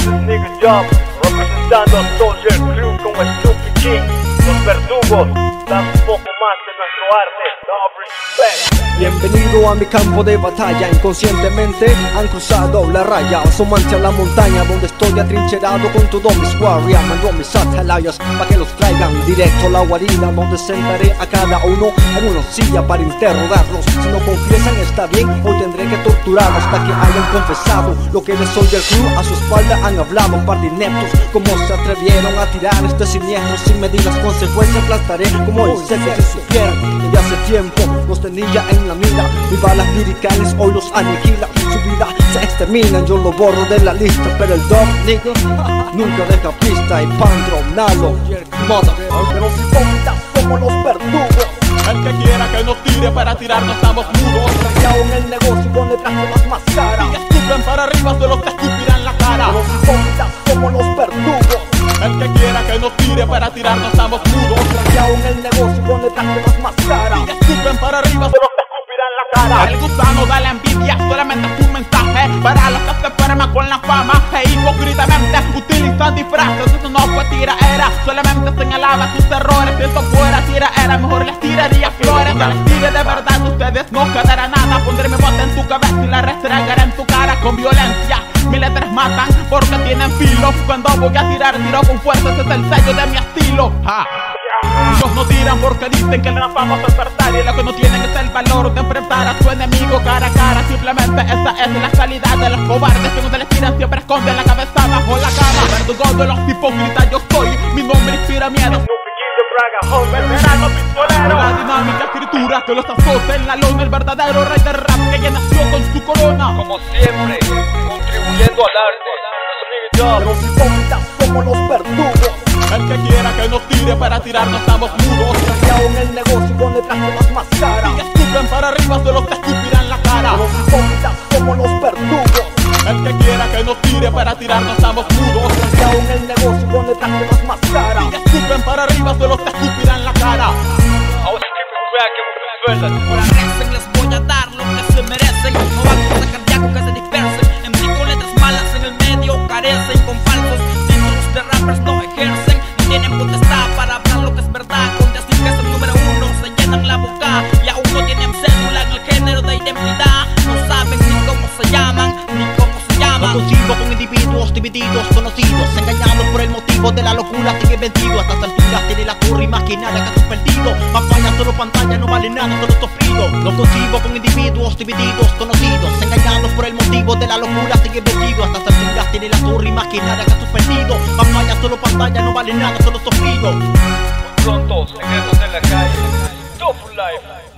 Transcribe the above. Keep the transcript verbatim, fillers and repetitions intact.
This is Nigga Job, representando a Soldier Crew como Snoopy King. Los verdugos dan un poco más de nuestro arte. No respect. Bienvenido a mi campo de batalla. Inconscientemente han cruzado la raya, asomarse a la montaña donde estoy atrincherado con todos mis warriors. Mando mis atalayas pa' que los traigan directo a la guarida, donde sentaré a cada uno en una silla para interrogarlos. Si no confiesan está bien, hoy tendré que torturarlos para que hayan confesado lo que de Soldier Crew a su espalda han hablado. Par de ineptos, como se atrevieron a tirar este siniestro sin medir las consecuencias. Aplastaré como el seco si supieran que ya hace tiempo los tenía en la mira. Mis balas liricales hoy los aniquilan, su vida se exterminan, yo lo borro de la lista. Pero el dog, nigga, nunca deja pista. Y Pandro, Nalo, Mother, pero si bombas somos los verdugos. El que quiera que nos tire para tirarnos estamos mudos. Cambiado en el negocio con detrás de las máscaras. Si escupen para arriba solo te escupirán la cara. Pero si bombas somos los verdugos. El que quiera que nos tire para tirarnos estamos mudos. Cambiado en el negocio con detrás de las máscaras. Si escupen para arriba solo te escupirán la cara. El gusano da la envidia, solamente es un mensaje para los que se enferman con la fama e hipócritamente utilizan disfraces. Eso no fue tiraera, solamente señalaba sus errores. Si eso fuera tiraera, mejor les tiraría flores. Si les tire de verdad, ustedes no quedará nada. Pondré mi bote en tu cabeza y la restregaré en tu cara con violencia. Mis letras matan porque tienen filo. Cuando voy a tirar, tiro con fuerza, ese es el sello de mi estilo. Ja. Ellos no tiran porque dicen que les vamos a despertar, y lo que no tienen es el valor de enfrentar a su enemigo cara a cara. Simplemente esa es la calidad de los cobardes, que cuando les tiran siempre esconden la cabeza bajo la cama. Verdugo de los hipócritas yo soy, mi nombre inspira miedo. Veterano pistolero, la dinámica escritura que los azota en la lona. El verdadero rey de rap que ya nació con su corona. Como siempre, contribuyendo al arte. Pero si bombas somos los verdugos. El que quiera que nos tire para tirarnos estamos mudos. Cambiado en el negocio con detrás de las máscaras. Si escupen para arriba solo te escupirán la cara. Pero si bombas somos los verdugos. El que quiera que nos tire para tirarnos estamos mudos. Cambiado en el negocio con detrás de las máscaras. Si escupen para arriba solo te escupirán la cara. Ahora recen, les voy a dar lo que se merecen. No vamos a cardíaco que se dispersen. En mí con letras malas en el medio carecen. Con falsos títulos de rappers no ejercen. No tienen potestad para hablar lo que es verdad. Con decir que es el número uno se llenan la boca. Y aún no tienen cédula en el género de identidad. No saben ni cómo se llaman, ni cómo se llaman. No consigo con individuos divididos, conocidos, engañados por el motivo de la locura. Sigue vencido, a estas alturas tiene la torre imaginaria que has perdido. Papaya, solo pantalla, no vale nada, solo sofrido. No consigo con individuos divididos, conocidos, engañados por el motivo de la locura. Sigue vencido, a estas alturas tiene la torre imaginaria que has perdido. Papaya, solo pantalla, no vale nada, solo sofrido. Muy pronto, secretos en la calle. Top Life.